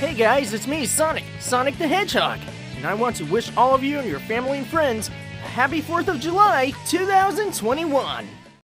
Hey guys, it's me, Sonic the Hedgehog, and I want to wish all of you and your family and friends a happy 4th of July 2021!